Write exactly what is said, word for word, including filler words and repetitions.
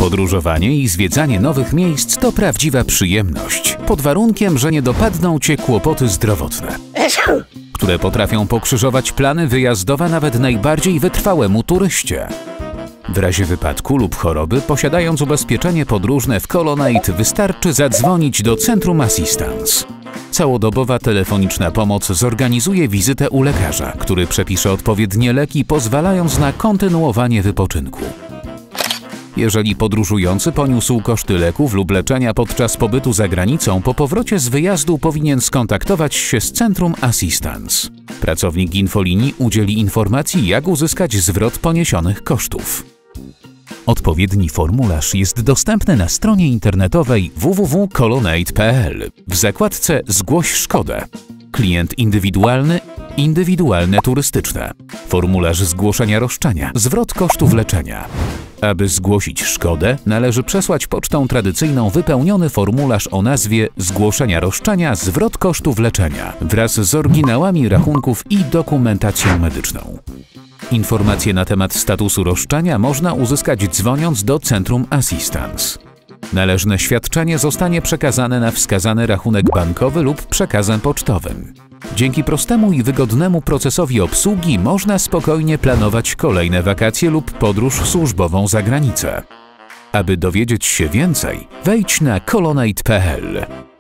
Podróżowanie i zwiedzanie nowych miejsc to prawdziwa przyjemność, pod warunkiem, że nie dopadną Cię kłopoty zdrowotne, które potrafią pokrzyżować plany wyjazdowe nawet najbardziej wytrwałemu turyście. W razie wypadku lub choroby, posiadając ubezpieczenie podróżne w Colonnade, wystarczy zadzwonić do Centrum Assistance. Całodobowa telefoniczna pomoc zorganizuje wizytę u lekarza, który przepisze odpowiednie leki, pozwalając na kontynuowanie wypoczynku. Jeżeli podróżujący poniósł koszty leków lub leczenia podczas pobytu za granicą, po powrocie z wyjazdu powinien skontaktować się z Centrum Assistance. Pracownik infolinii udzieli informacji, jak uzyskać zwrot poniesionych kosztów. Odpowiedni formularz jest dostępny na stronie internetowej w w w kropka colonnade kropka p l w zakładce Zgłoś szkodę. Klient indywidualny, indywidualne turystyczne. Formularz zgłoszenia roszczenia, zwrot kosztów leczenia. Aby zgłosić szkodę, należy przesłać pocztą tradycyjną wypełniony formularz o nazwie Zgłoszenia roszczenia, zwrot kosztów leczenia wraz z oryginałami rachunków i dokumentacją medyczną. Informacje na temat statusu roszczenia można uzyskać dzwoniąc do Centrum Assistance. Należne świadczenie zostanie przekazane na wskazany rachunek bankowy lub przekazem pocztowym. Dzięki prostemu i wygodnemu procesowi obsługi można spokojnie planować kolejne wakacje lub podróż służbową za granicę. Aby dowiedzieć się więcej, wejdź na colonnade kropka p l.